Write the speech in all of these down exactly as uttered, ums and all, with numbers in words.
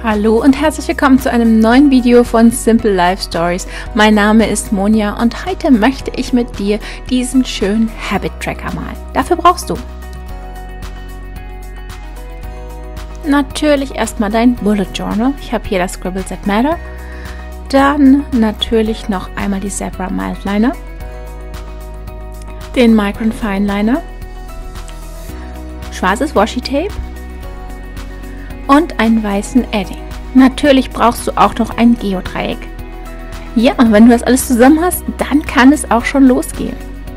Hallo und herzlich willkommen zu einem neuen Video von Simple Life Stories. Mein Name ist Monja und heute möchte ich mit dir diesen schönen Habit Tracker malen. Dafür brauchst du natürlich erstmal dein Bullet Journal. Ich habe hier das Scribbles That Matter. Dann natürlich noch einmal die Zebra Mild Liner, den Micron Fine Liner, schwarzes Washi Tape und einen weißen Edding. Natürlich brauchst du auch noch ein Geodreieck. Ja, und wenn du das alles zusammen hast, dann kann es auch schon losgehen.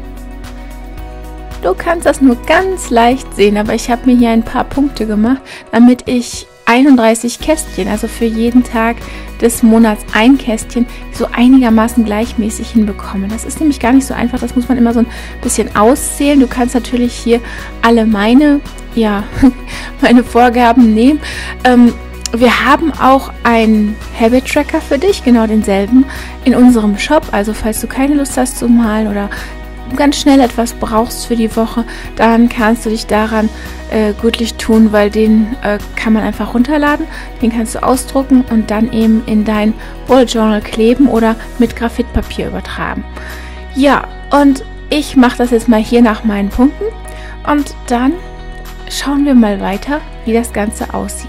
Du kannst das nur ganz leicht sehen, aber ich habe mir hier ein paar Punkte gemacht, damit ich einunddreißig Kästchen, also für jeden Tag des Monats ein Kästchen, so einigermaßen gleichmäßig hinbekomme. Das ist nämlich gar nicht so einfach, das muss man immer so ein bisschen auszählen. Du kannst natürlich hier alle meine, ja, meine Vorgaben nehmen. Ähm, wir haben auch einen Habit Tracker für dich, genau denselben, in unserem Shop. Also falls du keine Lust hast zu malen oder ganz schnell etwas brauchst für die Woche, dann kannst du dich daran äh, gütlich tun, weil den äh, kann man einfach runterladen, den kannst du ausdrucken und dann eben in dein Bullet Journal kleben oder mit Graphitpapier übertragen. Ja, und ich mache das jetzt mal hier nach meinen Punkten und dann schauen wir mal weiter, wie das Ganze aussieht.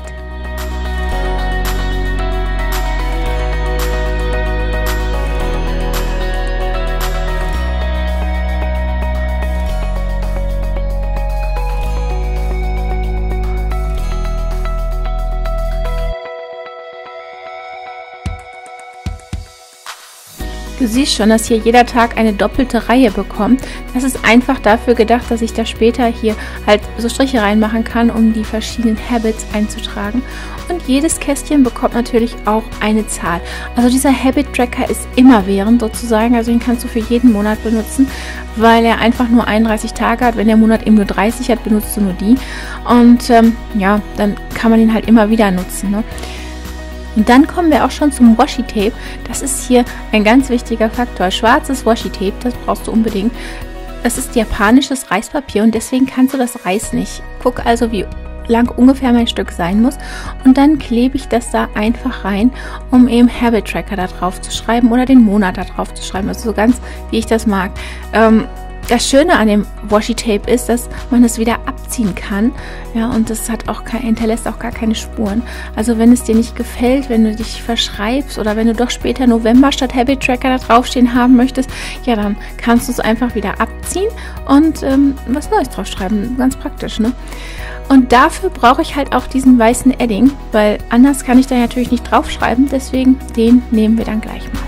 Du siehst schon, dass hier jeder Tag eine doppelte Reihe bekommt. Das ist einfach dafür gedacht, dass ich da später hier halt so Striche reinmachen kann, um die verschiedenen Habits einzutragen. Und jedes Kästchen bekommt natürlich auch eine Zahl. Also dieser Habit Tracker ist immerwährend sozusagen, also den kannst du für jeden Monat benutzen, weil er einfach nur einunddreißig Tage hat. Wenn der Monat eben nur dreißig hat, benutzt du nur die. Und ähm, ja, dann kann man ihn halt immer wieder nutzen, ne? Und dann kommen wir auch schon zum Washi Tape. Das ist hier ein ganz wichtiger Faktor. Schwarzes Washi Tape, das brauchst du unbedingt. Das ist japanisches Reispapier und deswegen kannst du das Reis nicht. Guck also, wie lang ungefähr mein Stück sein muss. Und dann klebe ich das da einfach rein, um eben Habit Tracker da drauf zu schreiben oder den Monat da drauf zu schreiben. Also so ganz, wie ich das mag. Ähm, Das Schöne an dem Washi Tape ist, dass man es wieder abziehen kann, ja, und das hat auch kein, hinterlässt auch gar keine Spuren. Also wenn es dir nicht gefällt, wenn du dich verschreibst oder wenn du doch später November statt Habit Tracker da draufstehen haben möchtest, ja, dann kannst du es einfach wieder abziehen und ähm, was Neues draufschreiben. Ganz praktisch, ne? Und dafür brauche ich halt auch diesen weißen Edding, weil anders kann ich da natürlich nicht draufschreiben, deswegen den nehmen wir dann gleich mal.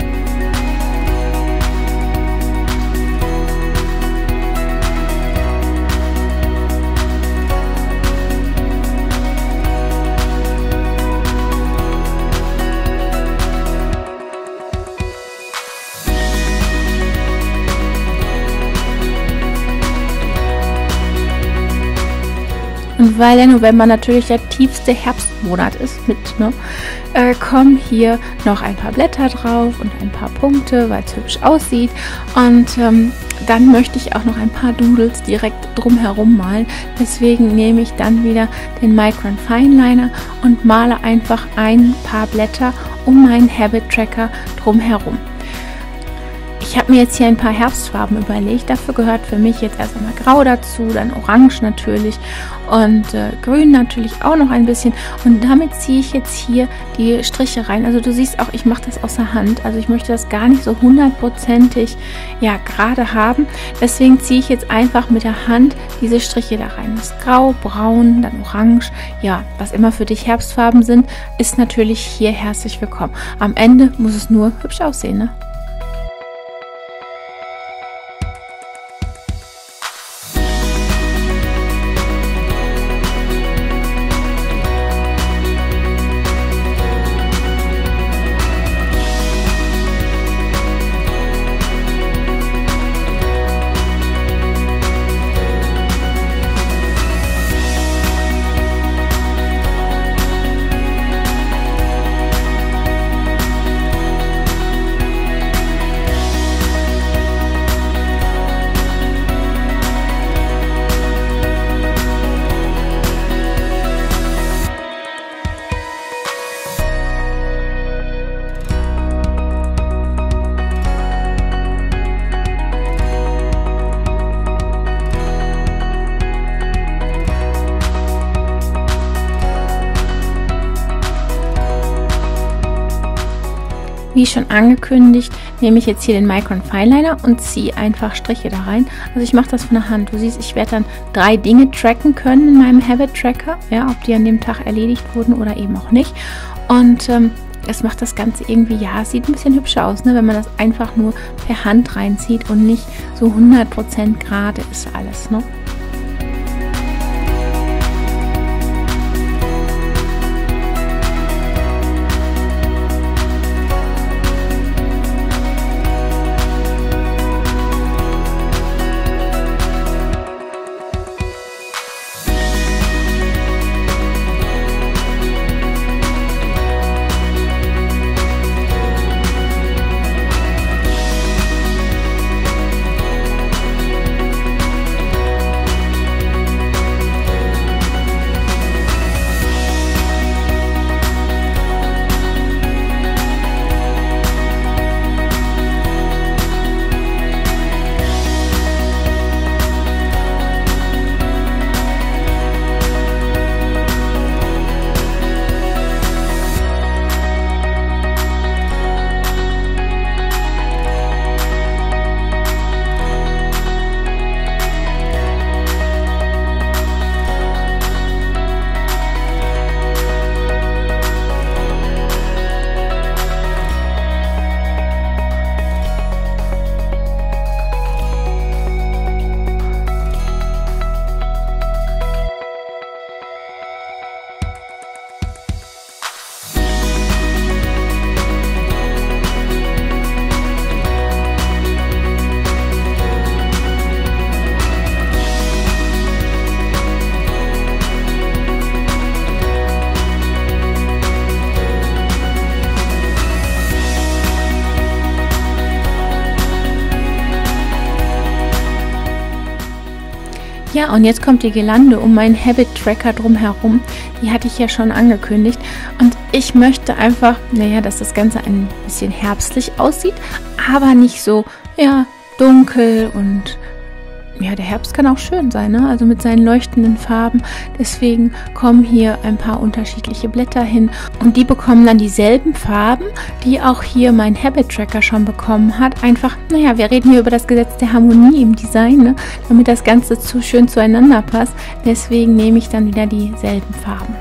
Und weil der November natürlich der tiefste Herbstmonat ist mit, ne, äh, kommen hier noch ein paar Blätter drauf und ein paar Punkte, weil es hübsch aussieht. Und ähm, dann möchte ich auch noch ein paar Doodles direkt drumherum malen. Deswegen nehme ich dann wieder den Micron Fine Liner und male einfach ein paar Blätter um meinen Habit Tracker drumherum. Ich habe mir jetzt hier ein paar Herbstfarben überlegt. Dafür gehört für mich jetzt erst einmal Grau dazu, dann Orange natürlich und äh, Grün natürlich auch noch ein bisschen. Und damit ziehe ich jetzt hier die Striche rein. Also du siehst auch, ich mache das außer Hand. Also ich möchte das gar nicht so hundertprozentig ja, gerade haben. Deswegen ziehe ich jetzt einfach mit der Hand diese Striche da rein. Das Grau, Braun, dann Orange. Ja, was immer für dich Herbstfarben sind, ist natürlich hier herzlich willkommen. Am Ende muss es nur hübsch aussehen, ne? Wie schon angekündigt, nehme ich jetzt hier den Micron Fineliner und ziehe einfach Striche da rein. Also ich mache das von der Hand. Du siehst, ich werde dann drei Dinge tracken können in meinem Habit Tracker, ja, ob die an dem Tag erledigt wurden oder eben auch nicht. Und ähm, es macht das Ganze irgendwie, ja, es sieht ein bisschen hübscher aus, ne, wenn man das einfach nur per Hand reinzieht und nicht so hundert Prozent gerade ist alles, ne? Ja, und jetzt kommt die Girlande um meinen Habit Tracker drumherum. Die hatte ich ja schon angekündigt. Und ich möchte einfach, naja, dass das Ganze ein bisschen herbstlich aussieht, aber nicht so, ja, dunkel und ja, der Herbst kann auch schön sein, ne? Also mit seinen leuchtenden Farben. Deswegen kommen hier ein paar unterschiedliche Blätter hin und die bekommen dann dieselben Farben, die auch hier mein Habit Tracker schon bekommen hat. Einfach, naja, wir reden hier über das Gesetz der Harmonie im Design, ne? Damit das Ganze zu schön zueinander passt. Deswegen nehme ich dann wieder dieselben Farben.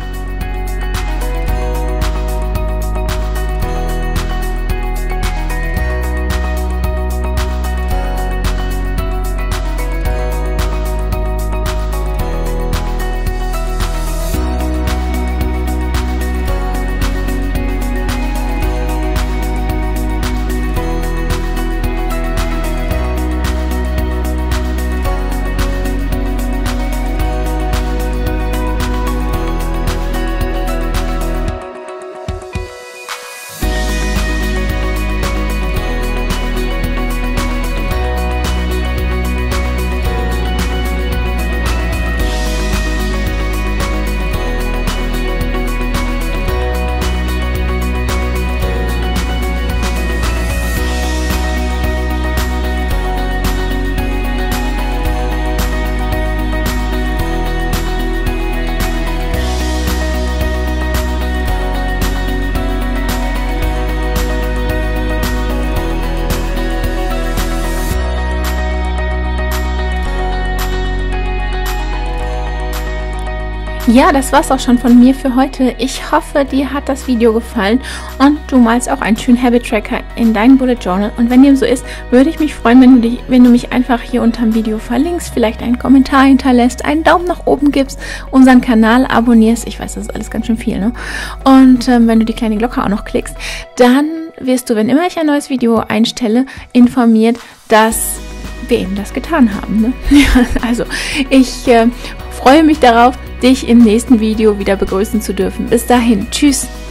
Ja, das war's auch schon von mir für heute. Ich hoffe, dir hat das Video gefallen und du malst auch einen schönen Habit Tracker in dein Bullet Journal. Und wenn dem so ist, würde ich mich freuen, wenn du, dich, wenn du mich einfach hier unter dem Video verlinkst, vielleicht einen Kommentar hinterlässt, einen Daumen nach oben gibst, unseren Kanal abonnierst. Ich weiß, das ist alles ganz schön viel, ne? Und ähm, wenn du die kleine Glocke auch noch klickst, dann wirst du, wenn immer ich ein neues Video einstelle, informiert, dass wir eben das getan haben, ne? Ja, also, ich äh, freue mich darauf, dich im nächsten Video wieder begrüßen zu dürfen. Bis dahin, tschüss!